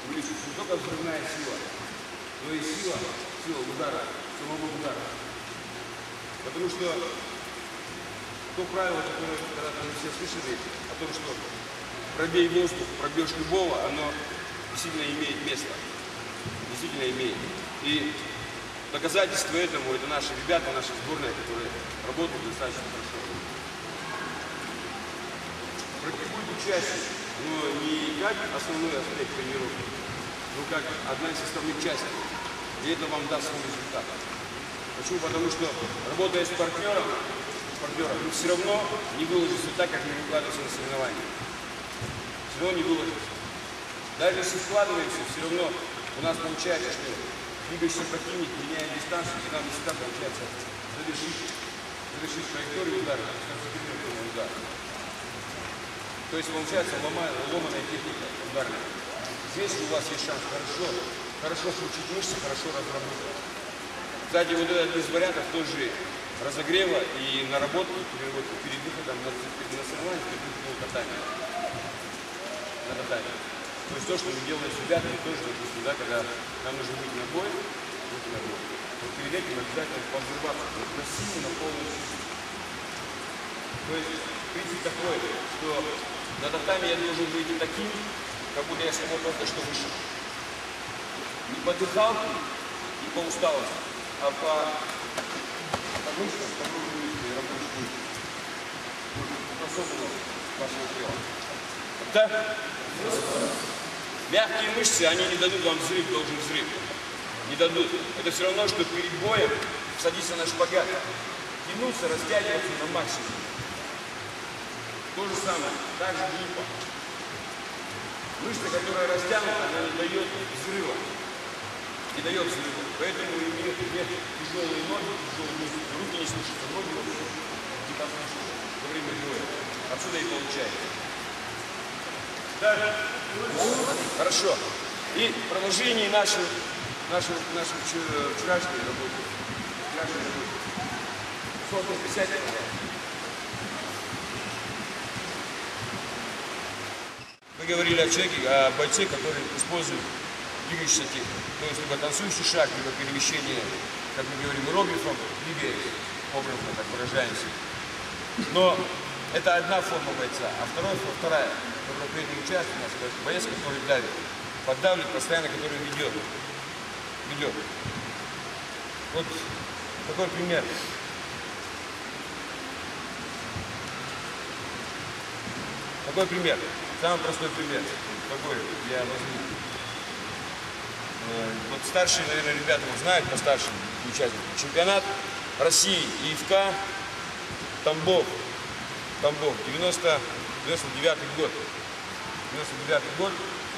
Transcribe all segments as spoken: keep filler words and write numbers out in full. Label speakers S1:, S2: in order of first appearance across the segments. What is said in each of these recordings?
S1: увеличивается не только взрывная сила, но и сила, сила удара, самого удара. Потому что то правило, которое когда-то мы все слышали, о том, что пробей воздух, пробьешь любого, оно действительно имеет место. Действительно имеет. И доказательство этому — это наши ребята, наша сборная, которые работают достаточно хорошо. Практикуйте чаще, но не как основной аспект тренировки, но как одна из составных частей. И это вам даст свой результат. Почему? Потому что, работая с партнером, партнером, вы все равно не выложитесь так, как мы выкладываемся на соревнования. Все равно не выложитесь. Даже если складываемся, все равно у нас получается, что двигающийся противник, меняя дистанцию, и нам не всегда получается завершить, завершить траекторию удара, сконцентрированный удар. То есть получается ломая, ломаная техника ударная. Здесь у вас есть шанс хорошо, хорошо включить мышцы, хорошо разработать. Кстати, вот этот из вариантов тоже разогрева и наработки, переработки перед выходом на, на соревнования, перед выходом катания. На катание. То есть то, что мы делаем с ребятами, тоже, допустим, да, когда нам нужно выйти на бой, выйти на бой. Вот перед этим обязательно подзрываться, на силу, на полную силу. То есть принцип такой, что на татами я должен выйти таким, как будто я с него только что вышел. Не по дыхалке и по усталости, а по, по мышцам, по рабочей мышце, особенно вашего тела. Да? Мягкие мышцы, они не дадут вам взрыв, должен взрыв. Не дадут. Это все равно, что перед боем садиться на шпагат. Тянуться, растягиваться на максимум. То же самое. Также гипо. Мышца, которая растянута, она не дает взрыва. Не дает взрыва. Поэтому имеют тяжелые ноги, тяжелые мышцы. Руки не слушаются, ноги не послушаются во время боя. Отсюда и получается. Да. Хорошо. И в продолжении нашей, нашей, нашей вчерашней работы. Вчерашней работы. сорок пятьдесят. Мы говорили о человеке, о бойце, который использует двигающийся технику. То есть либо танцующий шаг, либо перемещение, как мы говорим, иероглифом, двигаясь, образно так выражаемся. Но это одна форма бойца, а вторая, вторая, которая при этом участвует, у нас это боец, который давит, поддавливает постоянно, который ведет. Ведет. Вот такой пример. Такой пример. Самый простой пример. Какой я возьму. Вот старшие, наверное, ребята знают, постарше участники. Чемпионат России ИФК Тамбов. Тамбов, девяносто девятый год. девяносто девятый год.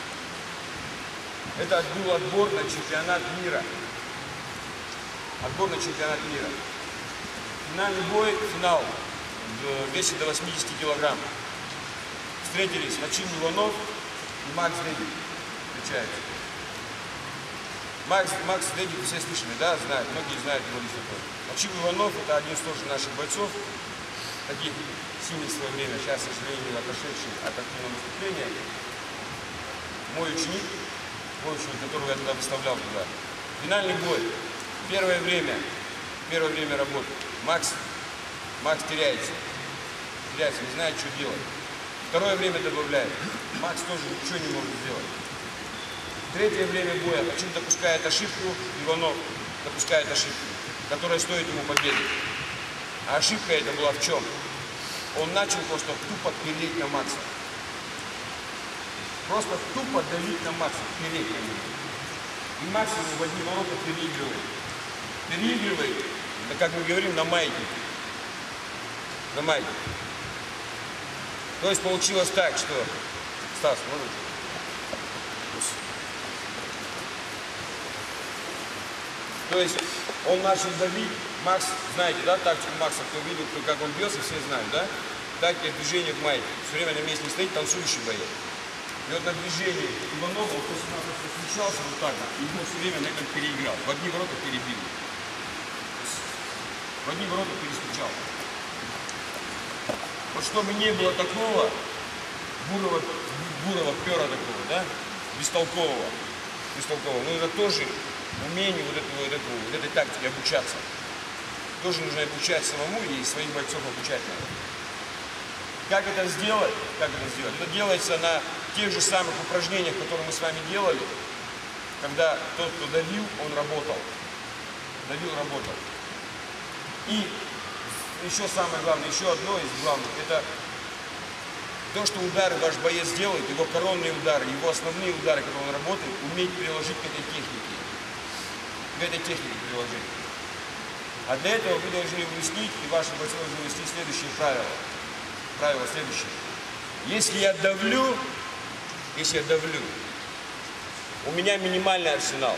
S1: Это был отбор на чемпионат мира. Отбор на чемпионат мира. Финальный бой, финал в весе до восьмидесяти килограмм. Встретились Максим Иванов и Макс Дедик. Встречаются. Макс, Макс Дедик все слышали, да, знают, многие знают его лично. Максим Иванов — это один из тоже наших бойцов, таких сильных в свое время, сейчас, к сожалению, отошедший от активного выступления. Мой ученик, мой ученик, которого я тогда выставлял туда. Финальный бой. Первое время, первое время работы. Макс, Макс теряется. Теряется, не знает, что делать. Второе время добавляет. Макс тоже ничего не может сделать. Третье время боя. Максим допускает ошибку, Иванов допускает ошибку, которая стоит ему победы. А ошибка эта была в чем? Он начал просто тупо пилить на Макса. Просто тупо давить на Макса, пилить на него. И Макс ему в одни ворота переигрывает. Переигрывает, это, как мы говорим, на майке. На майке. То есть получилось так, что... Стас, можно? То есть он начал давить, Макс, знаете, да, тактику Макса, кто видел, кто, как он бьется, все знают, да? Тактика движения в майке. Все время на месте не стоит, танцующий боец. И вот на движении Иванова, он просто-напросто смещался вот так, и его все время на этом переиграл. В одни ворота перебил. В одни ворота перестучал. Вот чтобы не было такого бурого, бурого пера такого, да? бестолкового. бестолкового. Но это тоже умение вот, этого, вот, этого, вот этой тактики обучаться. Тоже нужно обучать самому и своих бойцов обучать надо. Как это сделать? Как это сделать? Это делается на тех же самых упражнениях, которые мы с вами делали, когда тот, кто давил, он работал. Давил, работал. И еще самое главное, еще одно из главных, это то, что удары ваш боец делает, его коронные удары, его основные удары, когда он работает, уметь приложить к этой технике. К этой технике приложить. А для этого вы должны выяснить, и ваши бойцы должны выяснить следующие правила. Правило следующее. Если я давлю, если я давлю, у меня минимальный арсенал.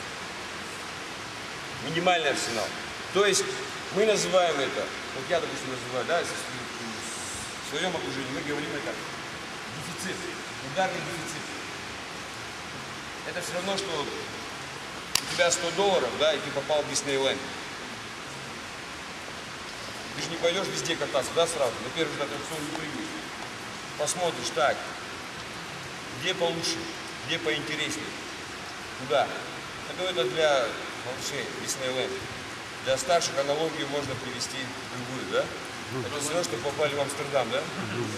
S1: Минимальный арсенал. То есть мы называем это, вот я, допустим, называю, да, в своем окружении мы говорим это дефицит, ударный дефицит. Это все равно, что у тебя сто долларов, да, и ты попал в Диснейленд. Ты же не пойдешь везде кататься, да, сразу? На первый же аттракцион не прыгаешь. Посмотришь, так, где получше, где поинтереснее, куда. Это, это для малышей, Диснейленд. Для старших аналогию можно привести любую, да? Это все равно, что попали в Амстердам, да?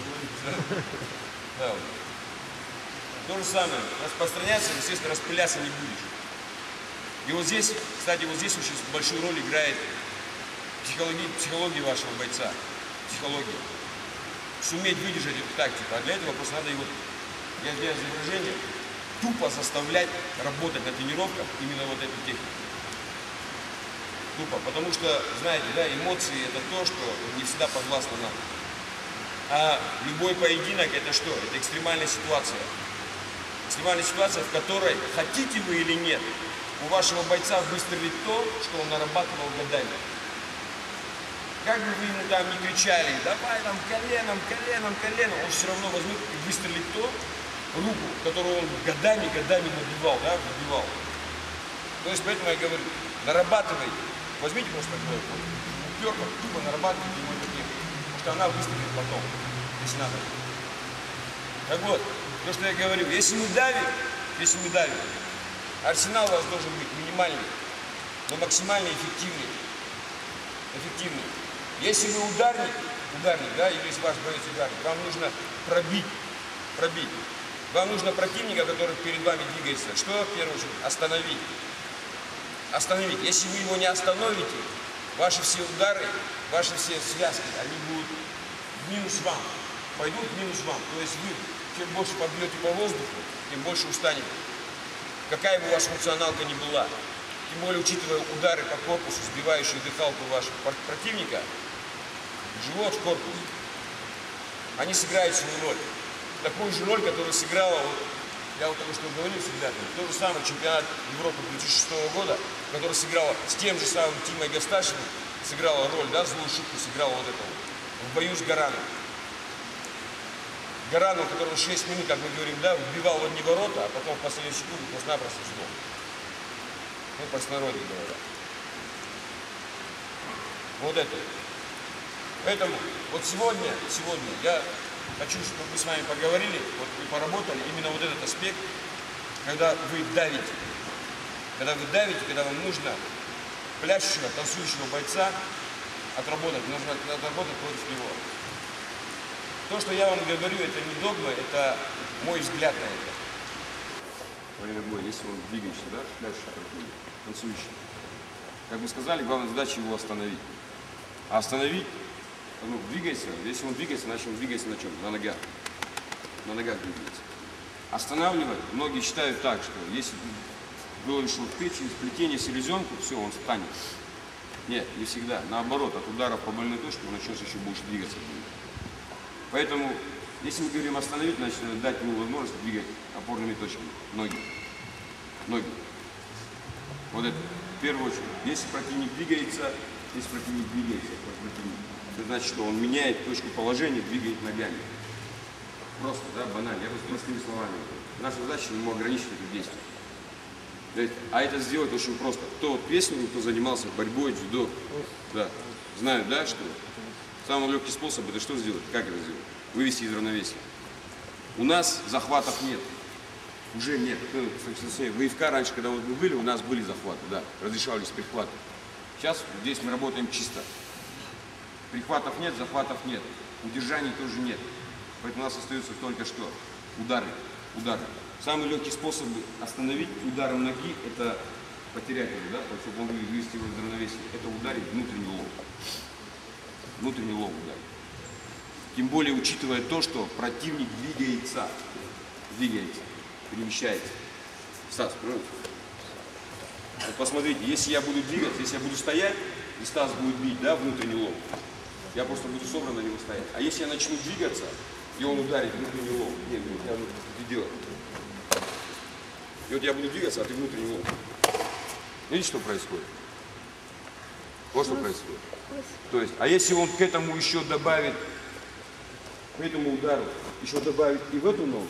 S1: Да. То же самое. Распространяться, естественно, распыляться не будешь. И вот здесь, кстати, вот здесь очень большую роль играет психология, психология вашего бойца. Психология. Суметь выдержать эту тактику. А для этого просто надо его, я сделаю изображение, тупо заставлять работать на тренировках именно вот эту технику. Тупо. Потому что, знаете, да, эмоции это то, что не всегда подвластно нам. А любой поединок это что? Это экстремальная ситуация. Экстремальная ситуация, в которой, хотите вы или нет, у вашего бойца выстрелит то, что он нарабатывал годами. Как бы вы ему там не кричали, давай там коленом, коленом, коленом, он все равно возьмет и выстрелит то, руку, которую он годами, годами набивал, да, выбивал. То есть поэтому я говорю, нарабатывайте. Возьмите просто такой уперка, тупо нарабатывайте ему эту технику, потому что она выстрелит потом, если надо. Так вот, то, что я говорю, если мы давим, если мы давим, арсенал у вас должен быть минимальный, но максимально эффективный. Эффективный. Если вы ударник, ударник, да, или если ваш боец ударник, вам нужно пробить, пробить. Вам нужно противника, который перед вами двигается. Что, в первую очередь, остановить. Остановить. Если вы его не остановите, ваши все удары, ваши все связки, они будут в минус вам. Пойдут в минус вам. То есть вы, чем больше побьете по воздуху, тем больше устанете. Какая бы у вас функционалка ни была. Тем более, учитывая удары по корпусу, сбивающие дыхалку вашего противника, живот, корпус, они сыграют свою роль. Такую же роль, которую сыграла, вот, я вот только что говорил с ребятами, то же самое чемпионат Европы две тысячи шестого года, который сыграла с тем же самым Тимой Гасташиным, сыграла роль, да, злую шутку сыграла вот это вот, в бою с Гараном. Гарану, у которого шесть минут, как мы говорим, да, вбивал в одни ворота, а потом в последнюю секунду просто-напросто сдох. Ну, простонародье говоря. Вот это. Поэтому вот сегодня, сегодня я хочу, чтобы мы с вами поговорили, вот и поработали именно вот этот аспект, когда вы давите. Когда вы давите, когда вам нужно пляшущего, танцующего бойца отработать, нужно отработать против него. То, что я вам говорю, это не догма, это мой взгляд на это. Во время боя, если он двигающий, да, пляшущий, танцующий. Как мы сказали, главная задача его остановить. А остановить, ну, двигается, если он двигается, значит он двигается на чем? На ногах. На ногах двигается. Останавливать, многие считают так, что если говоришь вот печень, сплетение селезенку, все, он встанет. Нет, не всегда. Наоборот, от ударов по больной точке он начнется еще больше двигаться. Поэтому, если мы говорим остановить, значит надо дать ему возможность двигать опорными точками. Ноги. Ноги. Вот это в первую очередь. Если противник двигается, если противник двигается, противник, это значит, что он меняет точку положения, двигает ногами. Просто, да, банально. Я просто простыми словами. Наша задача ему ограничить это действие. То есть, а это сделать очень просто. Кто вот песню, кто занимался борьбой, дзюдо, да, знают, да, что самый легкий способ это что сделать? Как это сделать? Вывести из равновесия. У нас захватов нет. Уже нет. Ну, в ИФК раньше, когда вот мы были, у нас были захваты, да, разрешались прихваты. Сейчас здесь мы работаем чисто. Прихватов нет, захватов нет, удержаний тоже нет. Поэтому у нас остается только что удары, удары. Самый легкий способ остановить ударом ноги – это потерять его, да, чтобы он вывести его из равновесия. Это ударить внутренний лоб. Внутренний лоб ударить. Тем более, учитывая то, что противник двигается, двигается, перемещается. Стас, правильно? Вот посмотрите, если я буду двигаться, если я буду стоять, и Стас будет бить, да, внутренний лоб, я просто буду собран на него стоять. А если я начну двигаться, и он ударит внутренний лоб, нет, нет, я буду делать. И вот я буду двигаться, а ты внутренний лоб. Видите, что происходит? Вот что происходит. То есть, а если он к этому еще добавит, к этому удару, еще добавит и в эту ногу,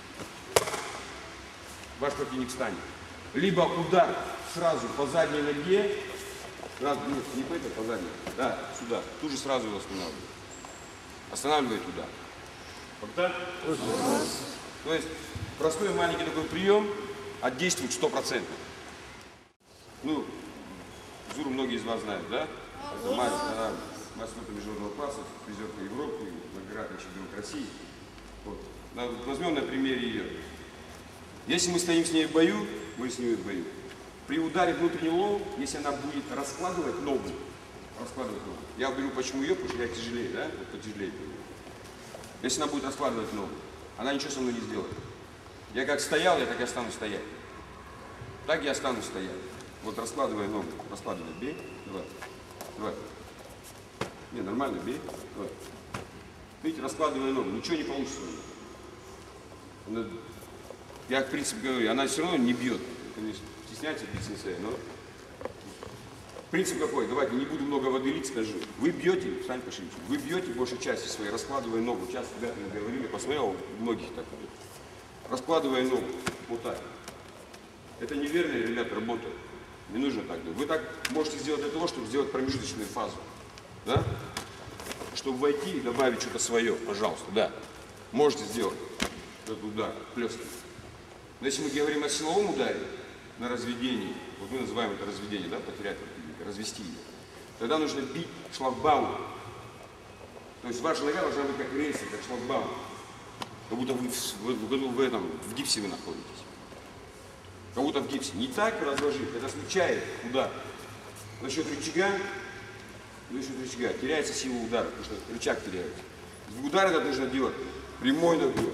S1: ваш противник встанет. Либо удар сразу по задней ноге, сразу, нет, не по этой, по задней, да, сюда, тут же сразу его останавливает. Останавливает удар. Когда? То есть, простой маленький такой прием, а действует сто процентов. Ну, Зуру многие из вас знают, да? Это мастер, мастер международного класса, призерка Европы, многократный чемпион России. Вот. Возьмем на примере ее. Если мы стоим с ней в бою, мы с ней в бою. При ударе внутренний лоб, если она будет раскладывать ногу, раскладывать ногу. Я беру почему ее, потому что я тяжелее, да? Вот потяжелее. Если она будет раскладывать ногу, она ничего со мной не сделает. Я как стоял, я так и останусь стоять. Так я останусь стоять. Вот раскладывая ногу, раскладывай, бей, давай, давай. Не, нормально, бей, давай. Видите, раскладывая ногу, ничего не получится. Она, я, в принципе, говорю, она все равно не бьет. Конечно, стесняется бить сенсея, но... Принцип какой? Давайте, не буду много воды лить, скажу. Вы бьете, встань пошибче, вы бьете большей части своей, раскладывая ногу. Сейчас ребята мне говорили, посмотрел, у многих так идет. Раскладывая ногу, вот так. Это неверно, ребята, работа. Не нужно так делать. Вы так можете сделать для того, чтобы сделать промежуточную фазу. Да? Чтобы войти и добавить что-то свое, пожалуйста, да. Можете сделать этот удар, плескать. Но если мы говорим о силовом ударе, на разведении, вот мы называем это разведение, да, потерять противника, развести его, тогда нужно бить шлагбаум. То есть ваша нога должна быть как рельсы, как шлагбаум. Как будто вы в, в, в, в, этом, в гипсе вы находитесь. Как будто в гипсе. Не так разложить, это смягчает удар. За счет рычага, за счет рычага теряется сила удара, потому что рычаг теряется. Удар это нужно делать прямой ногой.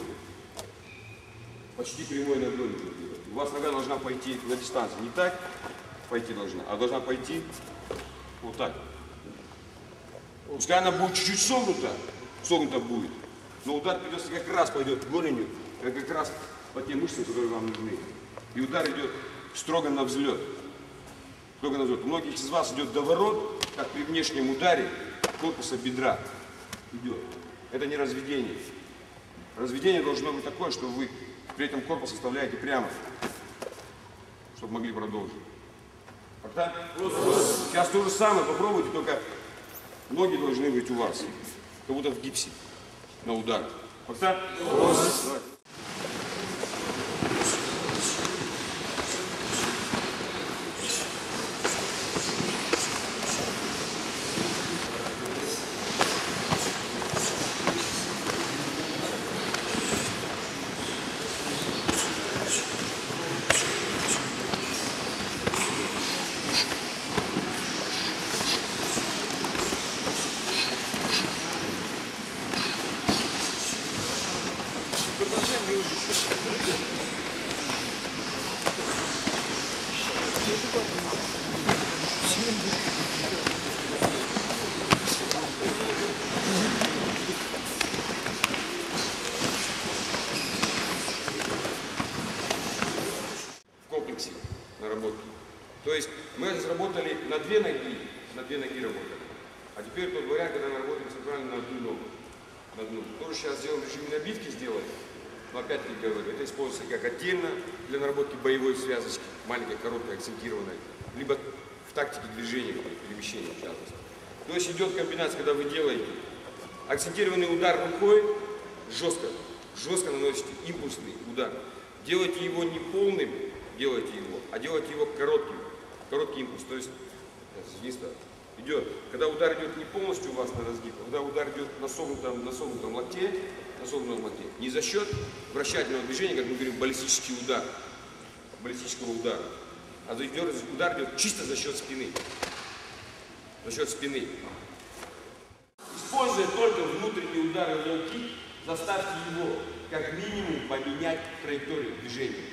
S1: Почти прямой ногой нужно делать. У вас нога должна пойти на дистанцию. Не так пойти должна, а должна пойти вот так. Пускай она будет чуть-чуть согнута, согнута будет, но удар придется как раз пойдет голенью, как раз по тем мышцам, которые вам нужны. И удар идет строго на взлет. Строго на взлет. У многих из вас идет доворот, как при внешнем ударе корпуса бедра идет. Это не разведение. Разведение должно быть такое, что вы при этом корпус оставляете прямо, чтобы могли продолжить. Пока? Сейчас то же самое попробуйте, только ноги должны быть у вас, как будто в гипсе на удар. Пока? На работу. То есть мы разработали на две ноги, на две ноги работали. А теперь тот вариант, когда мы работаем центрально на одну ногу. На одну. Тоже сейчас сделаем в режиме набитки, сделаем. Но опять-таки говорю, это используется как отдельно для наработки боевой связочки, маленькой, короткой, акцентированной, либо в тактике движения, перемещения в частности. То есть идет комбинация, когда вы делаете акцентированный удар рукой, жестко, жестко наносите импульсный удар.
S2: делайте его не полным, делайте его, а делайте его коротким. Короткий импульс. То есть идет, когда удар идет не полностью у вас на разгиб, а когда удар идет на согнутом, на согнутом локте, на согнутом локте, не за счет вращательного движения, как мы говорим, баллистический удар, баллистического удара, а удар идет чисто за счет спины. За счет спины. Используя только внутренний удар и лоу-кик, заставьте его как минимум поменять траекторию движения.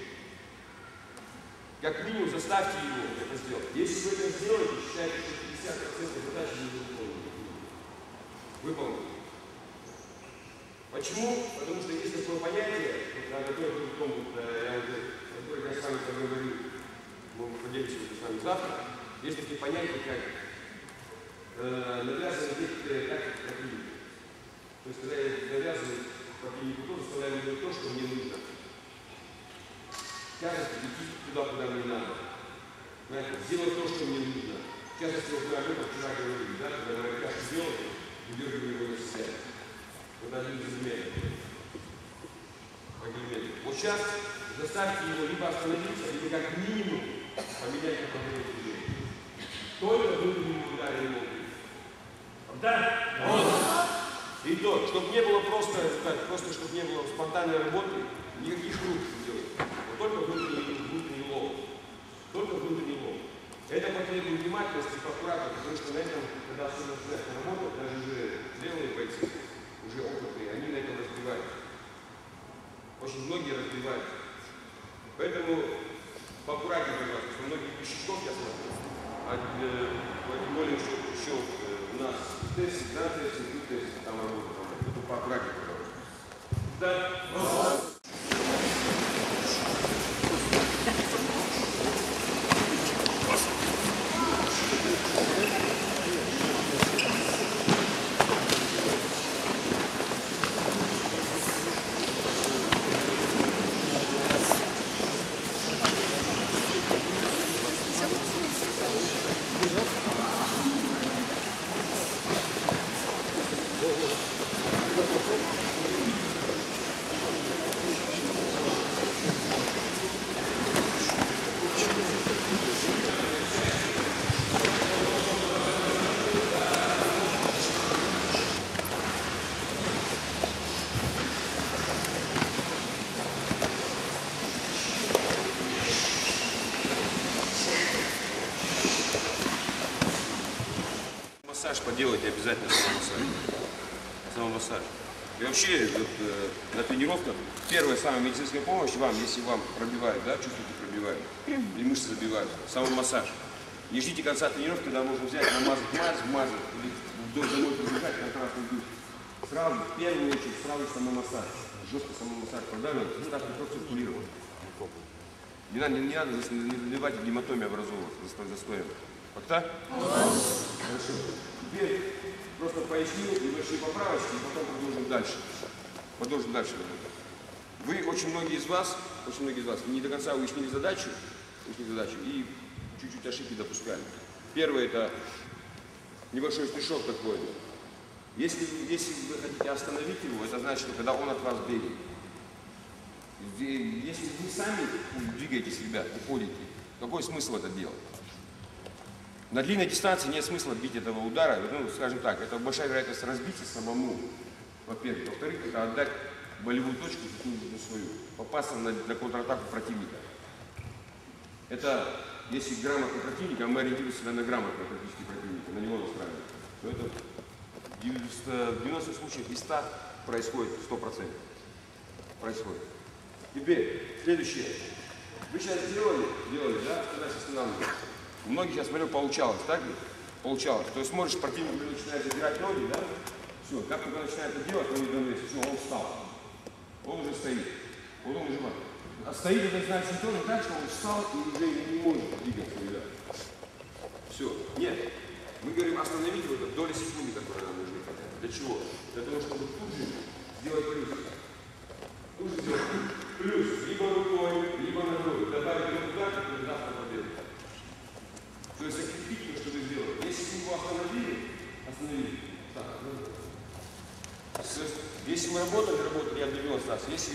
S2: Как минимум заставьте его это сделать. Если вы это сделаете, считайте, что пятьдесят процентов задачи не выполнены. Выполнены. Почему? Потому что есть такое понятие, о котором я с вами поговорю, мы поделимся с вами завтра. Есть такие понятия, как э, навязывание некоторые тактики противника. То есть, когда я навязываю противнику то, заставляю делать то, что мне нужно. Тяжесть идти туда, куда мне надо. Понимаете? Сделать то, что мне нужно. В частности, вот мы об этом вчера говорили, да, когда говорят, как сделать, удерживаю его на себя. Вот один из элементов. Вот сейчас заставьте его либо остановиться, либо как минимум поменять направление движения. Только внутреннему ударе его. Да? И то, чтобы не было просто, просто чтобы не было спонтанной работы, никаких рук не делать. Вот только внутренний, внутренний лоб. Только внутренний лоб. Это потребует внимательности и аккуратности, потому что на этом, когда особенно начинают работать, даже уже зрелые бойцы, уже опытные, они на этом разбиваются. Очень многие разбиваются. Поэтому поаккуратнее, пожалуйста, что многих пищевиков я смотрю, а тем более, что еще у нас тесты, да, тесты, тесты, там работают, это поаккуратнее, пожалуйста. Да. Массаж поделайте обязательно самомассаж. Самомассаж. И вообще вот, э, на тренировках первая самая медицинская помощь вам, если вам пробивают, да, чувствуете пробивают, или мышцы забивают, самомассаж. Не ждите конца тренировки, когда можно взять, намазать мазь, вмазать, или вдоль домой пробежать, контрастный душ. Сразу, в первую очередь, сразу самомассаж. Жестко самомассаж продавил, ну так не просто циркулировать. Не надо, не, не надо заливать гематоме образовывать, застоем. Факта? Хорошо. Теперь просто поясню небольшие поправочки, и потом продолжим дальше. Продолжим дальше. Вы, очень многие из вас, очень многие из вас не до конца уяснили задачу, уяснили задачу и чуть-чуть ошибки допускали. Первое — это небольшой стишок такой. Если, если вы хотите остановить его, это значит, что когда он от вас бегает. Если вы сами двигаетесь, ребят, уходите, какой смысл это делать? На длинной дистанции нет смысла бить этого удара, ну, скажем так, это большая вероятность разбиться самому, во-первых. Во-вторых, это отдать болевую точку какую-нибудь свою, попасться на, на контратаку противника. Это, если грамотный противник, а мы ориентируем себя на грамотного практически противника, на него настраиваем, то это в девяноста случаях из ста происходит сто процентов. Происходит. Теперь, следующее. Вы сейчас сделали, делали, да, когда се останавливаете. У многих, я смотрю, получалось, так ли? Получалось. То есть смотришь, противник начинает задирать ноги, да? Все, как только начинает это делать, он не все, он встал. Он уже стоит. Вот он уже. А стоит, это значит тоже так, что он встал и уже не может двигаться, ребят. Все. Нет. Мы говорим остановить его, это доли секунды, которые нам нужны. Для чего? Для того, чтобы тут же сделать плюс. Тут же сделать плюс. Либо рукой, либо ногой. Добавить этот удар, который даст нам победу. То есть закрепить то, что вы сделали. Если вы его остановили, остановили. Так, ну, есть, если мы работали, работали, я довел остался. Если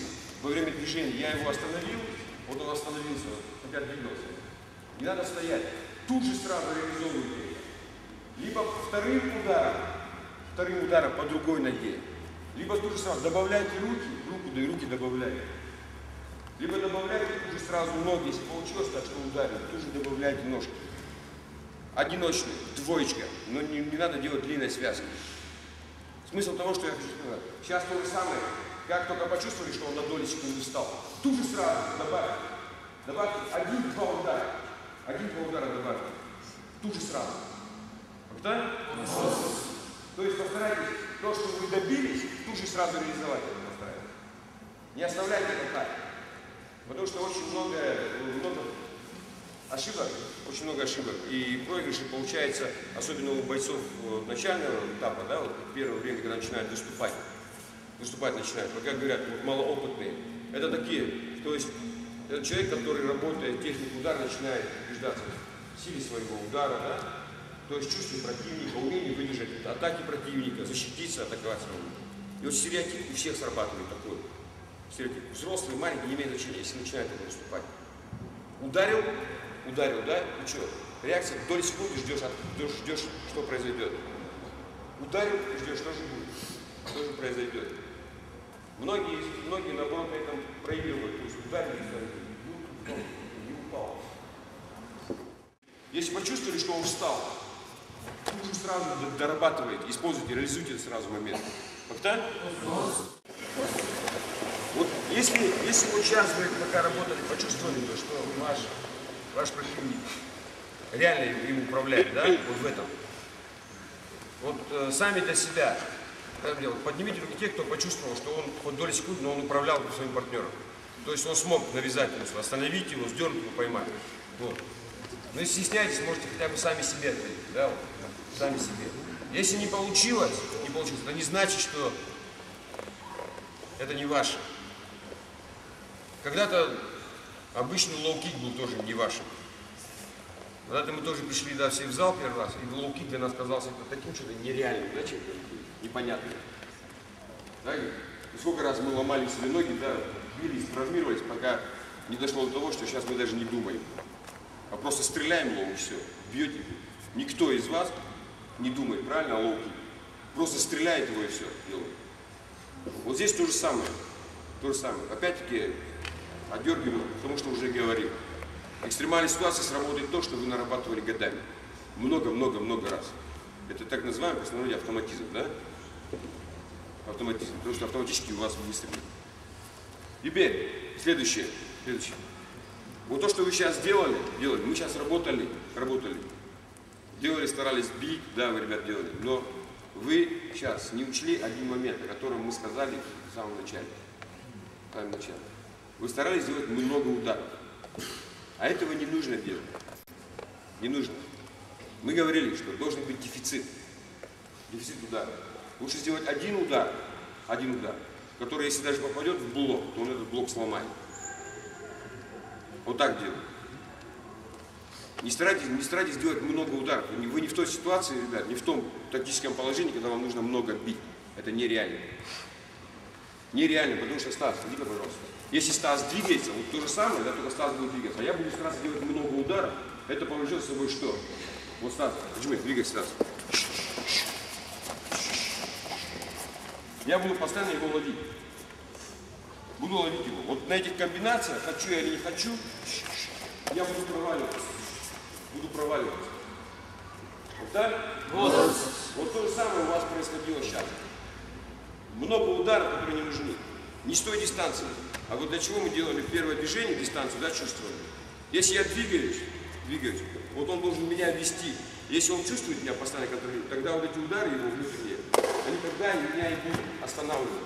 S2: во время движения я его остановил, вот он остановился, хотя двигался. Не надо стоять. Тут же сразу реализовывайте. Либо вторым ударом, вторым ударом по другой ноге. Либо тут же сразу добавляйте руки, руку да и руки добавляйте. Либо добавляйте тут же сразу ноги, если получилось так, что ударили, тут же добавляйте ножки. Одиночный, двоечка, но не, не надо делать длинной связки. Смысл того, что я хочу сказать. Сейчас то же самое, как только почувствовали, что он на долю секунды встал, тут же сразу добавьте. Добавьте один-два удара. Один-два удара добавьте. Тут же сразу. Да? То есть постарайтесь то, что вы добились, тут же сразу реализовать это постарайтесь. Не оставляйте это так. Потому что очень много, много ошибок, очень много ошибок. И проигрыши получается, особенно у бойцов начального этапа, да, вот первое время, когда начинают выступать. Выступать начинают, пока говорят, вот малоопытные. Это такие, то есть это человек, который работает, технику удара, начинает убеждаться в силе своего удара, да? То есть чувствует противника, умение выдержать атаки противника, защититься, атаковать равно. И вот стереотип у всех срабатывает такой. Стереотип. Взрослый, маленький, не имеет значения, если начинает это выступать. Ударил, ударил, да? И что? Реакция, доли секунды ждешь, ждешь, ждешь, что произойдет. Ударил, и ждешь, что же будет, что же произойдет. Многие, многие наоборот, на этом проигрывают. То есть ударили, не упал. Если почувствовали, что он встал, тут же сразу дорабатываете, используйте, реализуйте сразу момент. Как-то? Вот если, если вот сейчас вы пока работали, почувствовали, то, что ваш, ваш противник реально им управляет, да, вот в этом. Вот э, сами для себя поднимите руки те, кто почувствовал, что он хоть доли секунды, но он управлял своим партнером. То есть он смог навязать ему, остановить его, сдернуть его, поймать. Вот. Но если стесняетесь, можете хотя бы сами себе ответить, да, вот, сами себе. Если не получилось, не получилось, это не значит, что это не ваше. Когда-то обычный лоу-кик был тоже не вашим. Когда-то мы тоже пришли, да, все в зал первый раз, и лоу-кик для нас казался таким что-то нереальным, да, чем-то непонятным. Да, и сколько раз мы ломали себе ноги, да, бились, травмировались, пока не дошло до того, что сейчас мы даже не думаем. А просто стреляем лоу и все, бьете. Никто из вас не думает, правильно, о лоу-кике. Просто стреляет его и все делает. Вот здесь то же самое. То же самое. Опять-таки, отдергиваю, потому что уже говорил. В экстремальной ситуации сработает то, что вы нарабатывали годами. Много-много-много раз. Это так называемый, в основном, автоматизм, да? Автоматизм. Потому что автоматически у вас выстрелит. Теперь, следующее. Следующее. Вот то, что вы сейчас делали, делали, мы сейчас работали, работали. Делали, старались бить, да, вы, ребят, делали. Но вы сейчас не учли один момент, о котором мы сказали в самом начале. В самом начале. Вы старались сделать много ударов. А этого не нужно делать. Не нужно. Мы говорили, что должен быть дефицит. Дефицит удара. Лучше сделать один удар, один удар, который, если даже попадет в блок, то он этот блок сломает. Вот так делать. Не старайтесь, не старайтесь делать много ударов. Вы не в той ситуации, ребят, не в том тактическом положении, когда вам нужно много бить. Это нереально. Нереально, потому что Стас, иди-ка, пожалуйста. Если Стас двигается, вот то же самое, да, только Стас будет двигаться. А я буду стараться делать много ударов, это повлечет с собой что? Вот Стас, почему двигайся, Стас. Я буду постоянно его ловить. Буду ловить его. Вот на этих комбинациях, хочу я или не хочу, я буду проваливаться. Буду проваливаться. Вот так? Вот. Вот то же самое у вас происходило сейчас. Много ударов, которые не нужны. Не с той дистанции. А вот для чего мы делали первое движение, дистанцию, да, чувствовали? Если я двигаюсь, двигаюсь, вот он должен меня вести. Если он чувствует меня постоянно контролирует, тогда вот эти удары его внутренние, они тогда меня и будут останавливать.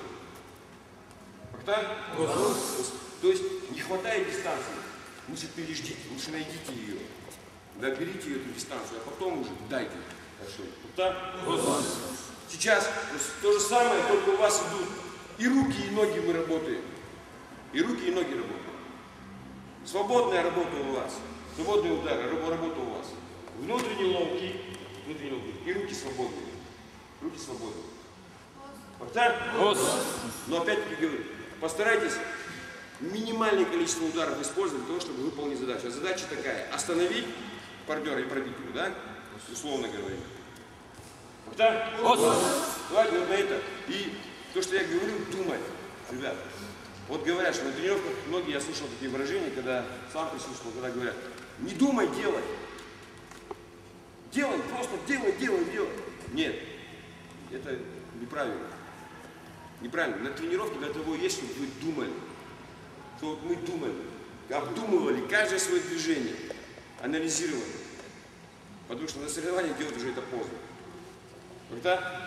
S2: Так? Вот. То есть не хватает дистанции. Лучше переждите, лучше найдите ее. Наберите эту дистанцию, а потом уже дайте. Так? Вот. Сейчас то же самое, только у вас идут и руки, и ноги мы работаем. И руки, и ноги работают. Свободная работа у вас. Свободные удары, работа у вас. Внутренний лоу-кик, внутренний лоу-кик. И руки свободные. Руки свободные. Вот так? Вот. Но опять-таки говорю, постарайтесь минимальное количество ударов использовать для того, чтобы выполнить задачу. А задача такая: остановить партнера и пробить его, да? Условно говоря. Да? Давайте вот на это. И то, что я говорю, думать, ребят. Вот говорят, что на тренировках многие, я слышал такие выражения, когда сам присутствовал, когда говорят: не думай, делай. Делай, просто делай, делай, делай. Нет, это неправильно. Неправильно. На тренировке для того есть, чтобы вы думали. Что вот мы думали, обдумывали каждое свое движение, анализировали. Потому что на соревнованиях делать уже это поздно. Когда?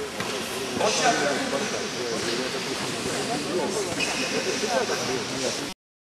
S2: Вот сейчас.